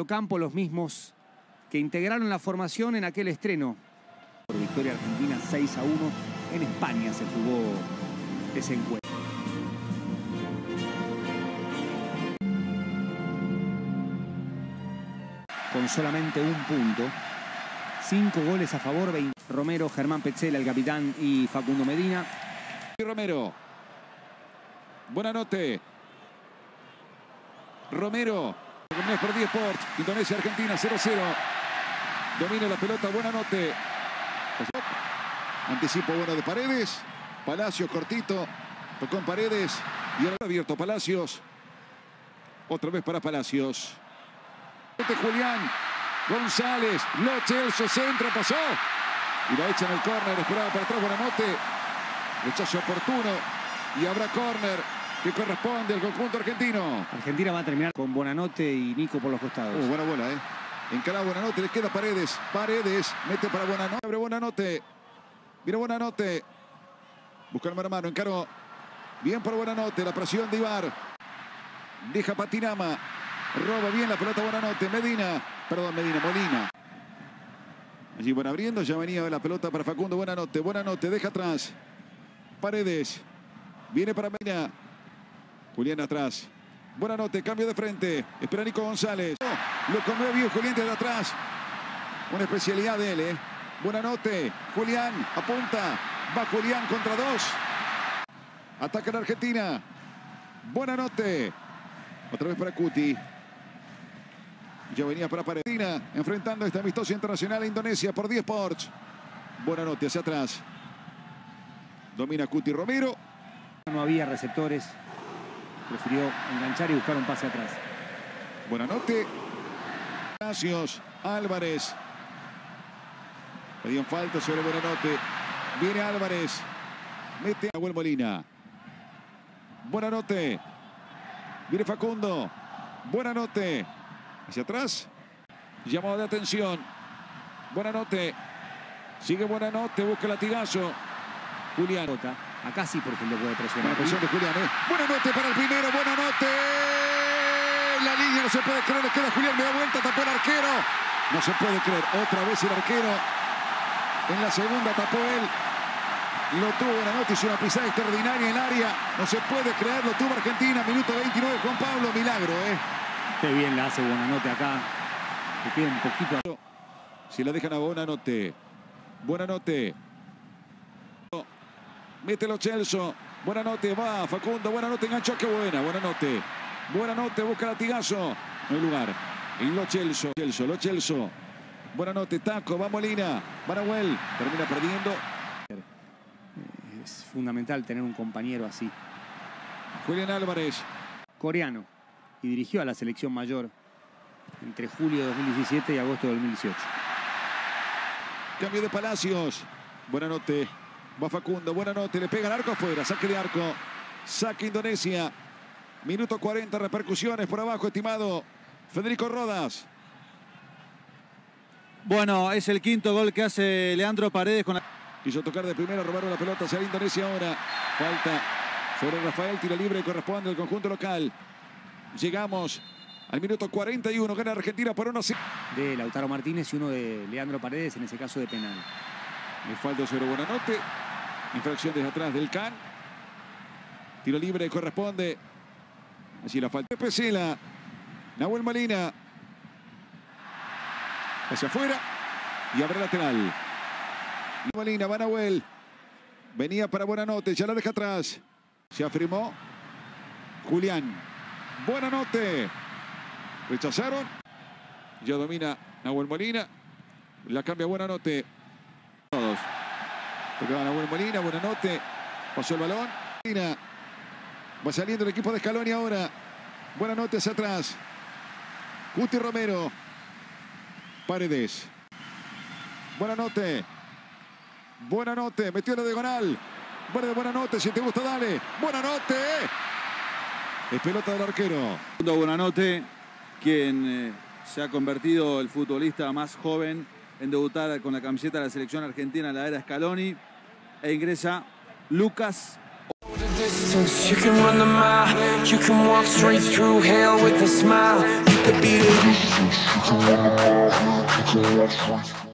mediocampo, los mismos que integraron la formación en aquel estreno. Por victoria argentina 6-1 en España se jugó ese encuentro. Con solamente un punto, 5 goles a favor, 20. Romero, Germán Petzela, el capitán, y Facundo Medina. Romero. Buena noche. Romero. Por 10 Sports. Indonesia, Argentina, 0-0. Domina la pelota, buena noche. Anticipo bueno de Paredes. Palacios cortito. Tocó en Paredes. Y ahora abierto Palacios. Otra vez para Palacios. Julián González. Lo Celso centra, pasó. Y la echa en el córner. Esperaba para atrás, buena noche. Rechazo oportuno. Y habrá córner que corresponde al conjunto argentino. Argentina va a terminar con Buonanotte y Nico por los costados. Buena bola, Encara Buonanotte, le queda Paredes. Paredes mete para Buonanotte. Abre Buonanotte. Mira Buonanotte. Busca el mano a mano. Encaró. Bien por Buonanotte. La presión de Ibar. Deja Patinama. Roba bien la pelota Buonanotte. Molina. Allí van abriendo. Ya venía la pelota para Facundo Buonanotte. Buonanotte deja atrás. Paredes. Viene para Medina. Julián atrás. Buonanotte, cambio de frente. Espera Nico González. Lo comió bien Julián desde atrás. Una especialidad de él, Buonanotte. Julián apunta. Va Julián contra 2. Ataca la Argentina. Buonanotte. Otra vez para Cuti. Ya venía para Paredes. Enfrentando este amistoso internacional a Indonesia por 10 Sports. Buonanotte hacia atrás. Domina Cuti Romero. No había receptores. Prefirió enganchar y buscar un pase atrás. Buonanotte. Palacios. Álvarez. Pedían falta sobre Buonanotte. Viene Álvarez. Mete a Nahuel Molina. Buonanotte. Viene Facundo. Buonanotte. Hacia atrás. Llamado de atención. Buonanotte. Sigue Buonanotte. Busca el latigazo. Julián. Acá sí, por ejemplo, puede presionar. La presión de Julián, Buonanotte para el primero. Buonanotte. La línea no se puede creer. Le queda Julián. Me da vuelta. Tapó el arquero. No se puede creer. Otra vez el arquero. En la segunda tapó él. Lo tuvo Buonanotte. Hizo una pisada extraordinaria en el área. No se puede creer. Lo tuvo Argentina. Minuto 29. Juan Pablo. Milagro, Qué bien la hace Buonanotte acá. Le queda un poquito. Si la dejan a Buonanotte. Buonanotte. Mételo Celso. Buonanotte va. Facundo. Buonanotte enganchó. Qué buena. Buonanotte busca latigazo. No hay lugar. Y Lo Celso. Buonanotte. Taco. Va Molina. Va Nahuel. Termina perdiendo. Es fundamental tener un compañero así. Julián Álvarez. Coreano. Y dirigió a la selección mayor entre julio de 2017 y agosto de 2018. Cambio de Palacios. Buonanotte. Va Facundo, Buonanotte, le pega el arco afuera, saque de arco, saque Indonesia. Minuto 40, repercusiones por abajo, estimado Federico Rodas. Bueno, es el quinto gol que hace Leandro Paredes con la... Quiso tocar de primera, robaron la pelota hacia la Indonesia ahora. Falta sobre Rafael, tiro libre, corresponde al conjunto local. Llegamos al minuto 41, gana Argentina por 1-0. De Lautaro Martínez y uno de Leandro Paredes, en ese caso de penal. Le falta sobre Buonanotte. Infracción desde atrás del Can. Tiro libre corresponde. Allí la falta de Petzela. Nahuel Molina. Hacia afuera. Y abre lateral. Molina, va Nahuel. Venía para Buonanotte. Ya la deja atrás. Se afirmó. Julián. Buonanotte. Rechazaron. Ya domina Nahuel Molina. La cambia Buonanotte. Todos. Tocaba Nahuel Molina, Buonanotte. Pasó el balón. Molina. Va saliendo el equipo de Scaloni ahora. Buonanotte hacia atrás. Cuti Romero. Paredes. Buonanotte. Metió la diagonal. Buonanotte, si te gusta, dale. Buonanotte. Es pelota del arquero. Buonanotte, quien se ha convertido el futbolista más joven en debutar con la camiseta de la selección argentina en la era Scaloni, e ingresa Lucas distance, you can run the mile, you can walk straight through hell with a smile. You could be the distance, you can run the mile, you can walk straight through